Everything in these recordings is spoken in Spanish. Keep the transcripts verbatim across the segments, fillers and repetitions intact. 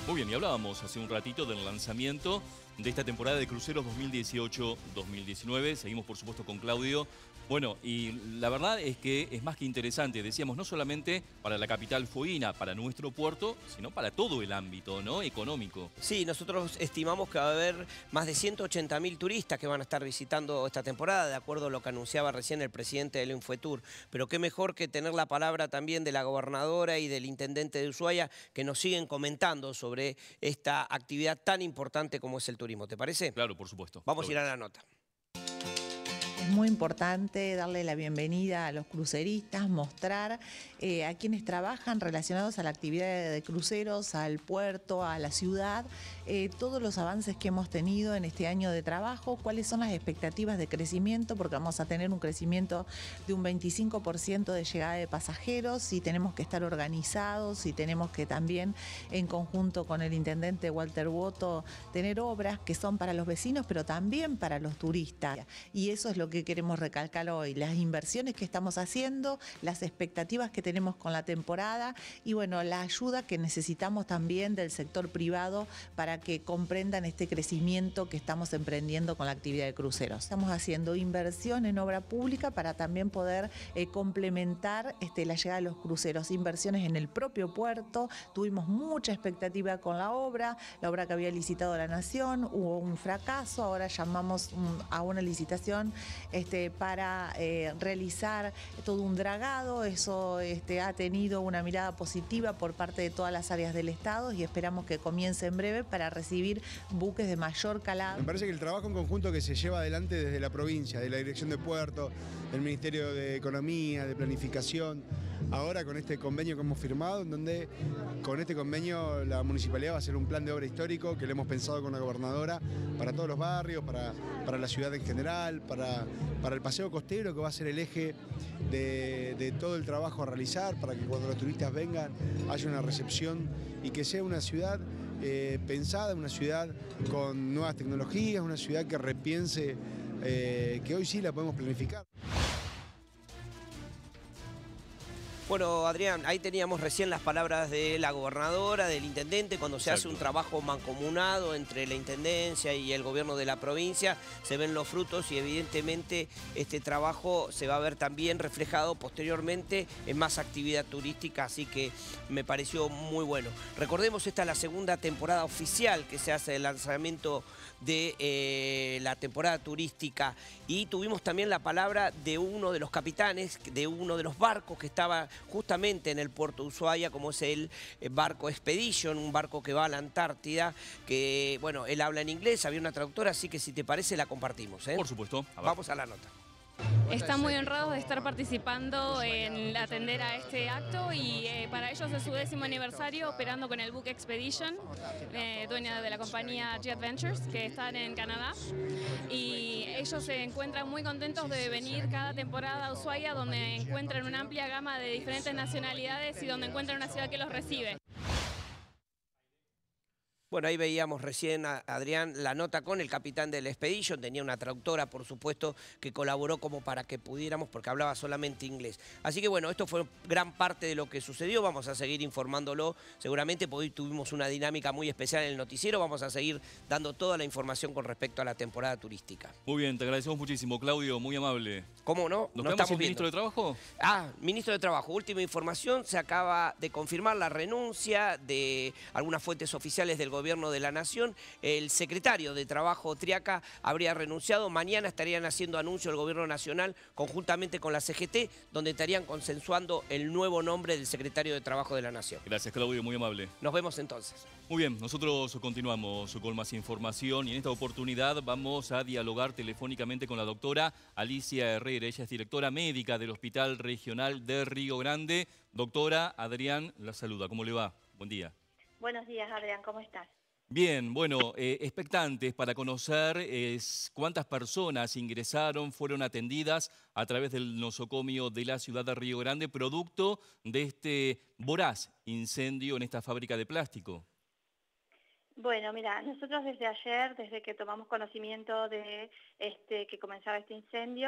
Muy bien, y hablábamos hace un ratito del lanzamiento de esta temporada de cruceros dos mil dieciocho dos mil diecinueve. Seguimos, por supuesto, con Claudio. Bueno, y la verdad es que es más que interesante, decíamos, no solamente para la capital fueguina, para nuestro puerto, sino para todo el ámbito, ¿no?, económico. Sí, nosotros estimamos que va a haber más de ciento ochenta mil turistas que van a estar visitando esta temporada, de acuerdo a lo que anunciaba recién el presidente del Infotour. Pero qué mejor que tener la palabra también de la gobernadora y del intendente de Ushuaia, que nos siguen comentando sobre esta actividad tan importante como es el turismo. ¿Te parece? Claro, por supuesto. Vamos a ir a la nota. Es muy importante darle la bienvenida a los cruceristas, mostrar eh, a quienes trabajan relacionados a la actividad de cruceros, al puerto, a la ciudad, eh, todos los avances que hemos tenido en este año de trabajo, cuáles son las expectativas de crecimiento, porque vamos a tener un crecimiento de un veinticinco por ciento de llegada de pasajeros y tenemos que estar organizados y tenemos que también, en conjunto con el intendente Walter Boto, tener obras que son para los vecinos, pero también para los turistas. Y eso es lo que que queremos recalcar hoy, las inversiones que estamos haciendo, las expectativas que tenemos con la temporada y bueno, la ayuda que necesitamos también del sector privado para que comprendan este crecimiento que estamos emprendiendo con la actividad de cruceros. Estamos haciendo inversión en obra pública para también poder eh, complementar este, la llegada de los cruceros, inversiones en el propio puerto, tuvimos mucha expectativa con la obra, la obra que había licitado la Nación, hubo un fracaso, ahora llamamos um, a una licitación Este, para eh, realizar todo un dragado. Eso este, ha tenido una mirada positiva por parte de todas las áreas del Estado y esperamos que comience en breve para recibir buques de mayor calado. Me parece que el trabajo en conjunto que se lleva adelante desde la provincia, de la Dirección de Puerto, del Ministerio de Economía, de Planificación, ahora con este convenio que hemos firmado, en donde con este convenio la municipalidad va a hacer un plan de obra histórico que lo hemos pensado con la gobernadora para todos los barrios, para, para la ciudad en general, para, para el paseo costero, que va a ser el eje de, de todo el trabajo a realizar, para que cuando los turistas vengan haya una recepción y que sea una ciudad eh, pensada, una ciudad con nuevas tecnologías, una ciudad que repiense, eh, que hoy sí la podemos planificar. Bueno, Adrián, ahí teníamos recién las palabras de la gobernadora, del intendente, cuando se Exacto. hace un trabajo mancomunado entre la intendencia y el gobierno de la provincia, se ven los frutos y evidentemente este trabajo se va a ver también reflejado posteriormente en más actividad turística, así que me pareció muy bueno. Recordemos, esta es la segunda temporada oficial que se hace el lanzamiento de eh, la temporada turística y tuvimos también la palabra de uno de los capitanes, de uno de los barcos que estaba justamente en el puerto de Ushuaia, como es el barco Expedition, un barco que va a la Antártida, que, bueno, él habla en inglés, había una traductora, así que si te parece la compartimos, ¿eh? Por supuesto. A ver. Vamos a la nota. Están muy honrados de estar participando en atender a este acto y eh, para ellos es su décimo aniversario operando con el buque Expedition, eh, dueña de la compañía Jet Ventures, que están en Canadá. Y ellos se encuentran muy contentos de venir cada temporada a Ushuaia, donde encuentran una amplia gama de diferentes nacionalidades y donde encuentran una ciudad que los recibe. Bueno, ahí veíamos recién, a Adrián, la nota con el capitán del Expedition. Tenía una traductora, por supuesto, que colaboró como para que pudiéramos, porque hablaba solamente inglés. Así que bueno, esto fue gran parte de lo que sucedió. Vamos a seguir informándolo seguramente, porque hoy tuvimos una dinámica muy especial en el noticiero. Vamos a seguir dando toda la información con respecto a la temporada turística. Muy bien, te agradecemos muchísimo, Claudio, muy amable. ¿Cómo no? ¿Nos No quedamos sin estamos ministro de Trabajo? Ah, ministro de Trabajo, última información, se acaba de confirmar la renuncia de algunas fuentes oficiales del gobierno de la Nación. El secretario de Trabajo, Triaca, habría renunciado. Mañana estarían haciendo anuncio el gobierno nacional conjuntamente con la C G T, donde estarían consensuando el nuevo nombre del secretario de Trabajo de la Nación. Gracias, Claudio, muy amable. Nos vemos entonces. Muy bien, nosotros continuamos con más información y en esta oportunidad vamos a dialogar telefónicamente con la doctora Alicia Herrera. Ella es directora médica del Hospital Regional de Río Grande. Doctora, Adrián la saluda. ¿Cómo le va? Buen día. Buenos días, Adrián. ¿Cómo estás? Bien, bueno, eh, expectantes para conocer eh, cuántas personas ingresaron, fueron atendidas a través del nosocomio de la ciudad de Río Grande, producto de este voraz incendio en esta fábrica de plástico. Bueno, mira, nosotros desde ayer, desde que tomamos conocimiento de este que comenzaba este incendio,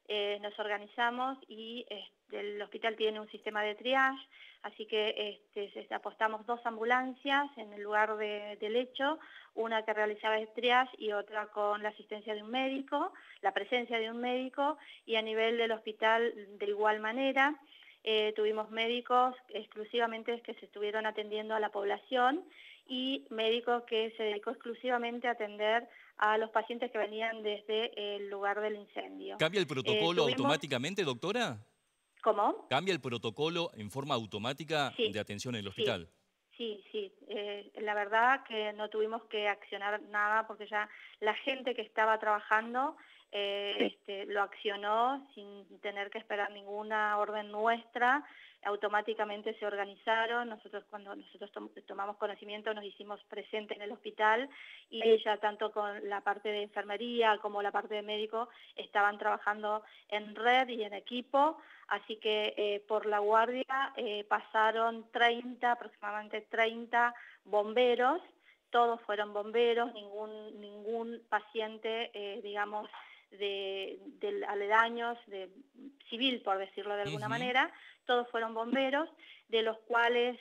eh, nos organizamos y este, el hospital tiene un sistema de triage, así que este, apostamos dos ambulancias en el lugar de, del hecho, una que realizaba el triage y otra con la asistencia de un médico, la presencia de un médico, y a nivel del hospital de igual manera. Eh, tuvimos médicos exclusivamente que se estuvieron atendiendo a la población y médicos que se dedicó exclusivamente a atender a los pacientes que venían desde el lugar del incendio. ¿Cambia el protocolo eh, tuvimos... automáticamente, doctora? ¿Cómo? ¿Cambia el protocolo en forma automática sí, de atención en el hospital? Sí, sí. sí. Eh, la verdad que no tuvimos que accionar nada porque ya la gente que estaba trabajando eh, este, lo accionó sin tener que esperar ninguna orden nuestra. Automáticamente se organizaron, nosotros cuando nosotros tom tomamos conocimiento nos hicimos presentes en el hospital y ella tanto con la parte de enfermería como la parte de médico estaban trabajando en red y en equipo, así que eh, por la guardia eh, pasaron treinta, aproximadamente treinta bomberos, todos fueron bomberos, ningún, ningún paciente, eh, digamos, de, de aledaños, de civil por decirlo de alguna uh-huh. manera, todos fueron bomberos, de los cuales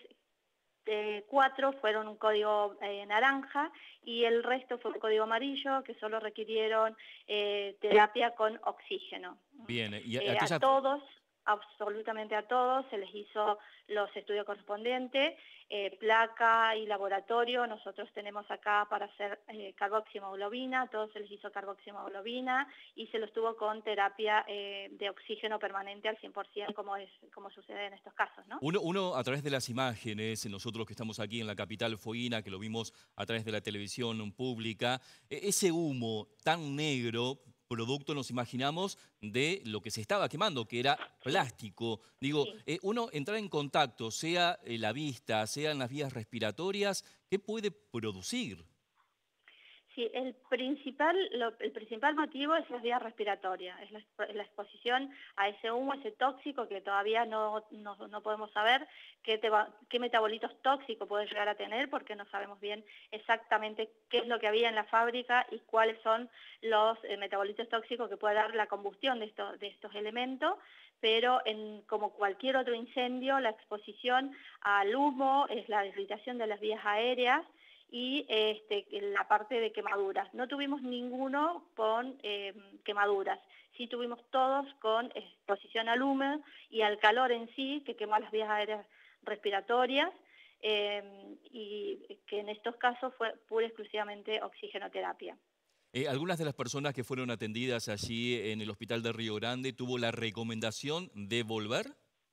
eh, cuatro fueron un código eh, naranja y el resto fue un código amarillo que solo requirieron eh, terapia con oxígeno. Bien, y eh, a todos, absolutamente a todos, se les hizo los estudios correspondientes, eh, placa y laboratorio. Nosotros tenemos acá para hacer eh, carboxiemoglobina, a todos se les hizo carboxiemoglobina y se los tuvo con terapia eh, de oxígeno permanente al cien por ciento, como, es, como sucede en estos casos, ¿no? Uno, uno a través de las imágenes, nosotros que estamos aquí en la capital fueguina, que lo vimos a través de la televisión pública, ese humo tan negro, producto, nos imaginamos, de lo que se estaba quemando, que era plástico. Digo, sí. eh, uno entrar en contacto, sea en la vista, sea en las vías respiratorias, ¿qué puede producir? Sí, el principal, lo, el principal motivo es las vías respiratorias, es la, la exposición a ese humo, ese tóxico que todavía no, no, no podemos saber qué, te va, qué metabolitos tóxicos puede llegar a tener porque no sabemos bien exactamente qué es lo que había en la fábrica y cuáles son los eh, metabolitos tóxicos que puede dar la combustión de estos, de estos elementos, pero en, como cualquier otro incendio, la exposición al humo es la irritación de las vías aéreas y este, la parte de quemaduras. No tuvimos ninguno con eh, quemaduras, sí tuvimos todos con exposición al humo y al calor en sí, que quemó las vías aéreas respiratorias, eh, y que en estos casos fue pura y exclusivamente oxigenoterapia. Eh, ¿Algunas de las personas que fueron atendidas allí en el hospital de Río Grande tuvo la recomendación de volver?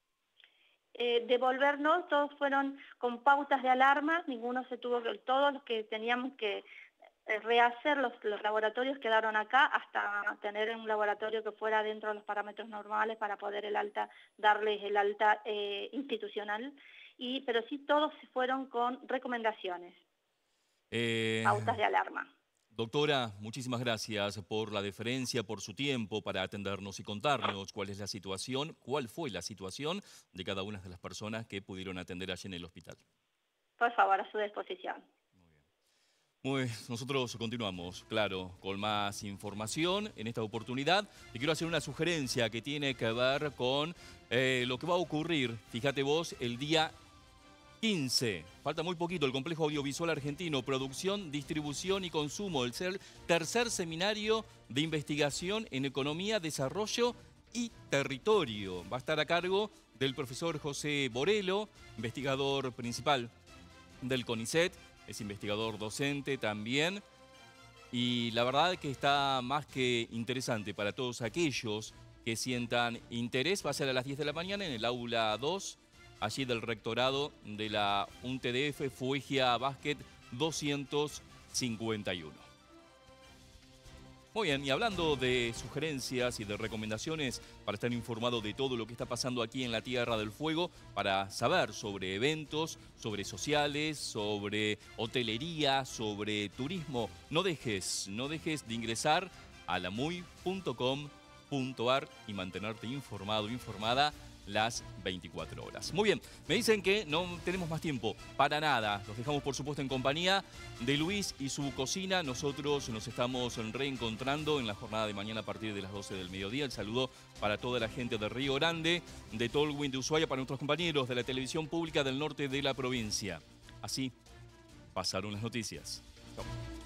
Eh, devolvernos, todos fueron con pautas de alarma, ninguno se tuvo que, todos los que teníamos que rehacer los, los laboratorios quedaron acá hasta tener un laboratorio que fuera dentro de los parámetros normales para poder el alta, darles el alta eh, institucional, y, pero sí todos se fueron con recomendaciones, eh... pautas de alarma. Doctora, muchísimas gracias por la deferencia, por su tiempo para atendernos y contarnos cuál es la situación, cuál fue la situación de cada una de las personas que pudieron atender allí en el hospital. Por favor, a su disposición. Muy bien. Muy bien. Nosotros continuamos, claro, con más información. En esta oportunidad te quiero hacer una sugerencia que tiene que ver con eh, lo que va a ocurrir, fíjate vos, el día quince, falta muy poquito, el Complejo Audiovisual Argentino, Producción, Distribución y Consumo, el tercer seminario de investigación en Economía, Desarrollo y Territorio. Va a estar a cargo del profesor José Borelo, investigador principal del CONICET, es investigador docente también. Y la verdad es que está más que interesante para todos aquellos que sientan interés. Va a ser a las diez de la mañana en el aula dos, allí del rectorado de la U N T D F Fuegia Basket doscientos cincuenta y uno. Muy bien, y hablando de sugerencias y de recomendaciones para estar informado de todo lo que está pasando aquí en la Tierra del Fuego, para saber sobre eventos, sobre sociales, sobre hotelería, sobre turismo, no dejes, no dejes de ingresar a la muy punto com punto ar y mantenerte informado, informada las veinticuatro horas. Muy bien, me dicen que no tenemos más tiempo para nada. Los dejamos, por supuesto, en compañía de Luis y su cocina. Nosotros nos estamos reencontrando en la jornada de mañana a partir de las doce del mediodía. El saludo para toda la gente de Río Grande, de Tolwyn, de Ushuaia, para nuestros compañeros de la televisión pública del norte de la provincia. Así pasaron las noticias. Chau.